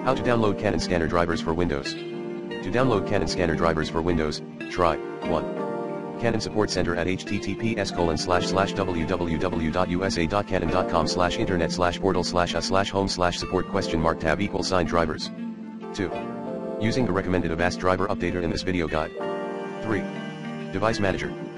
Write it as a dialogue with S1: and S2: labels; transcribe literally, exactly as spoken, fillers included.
S1: How to download Canon scanner drivers for Windows. To download Canon scanner drivers for Windows, try one. Canon Support Center at https colon slash slash www.usa.canon.com slash internet slash portal slash a slash home slash support question mark tab equal sign drivers. two. Using the recommended Avast driver updater in this video guide. three. Device Manager.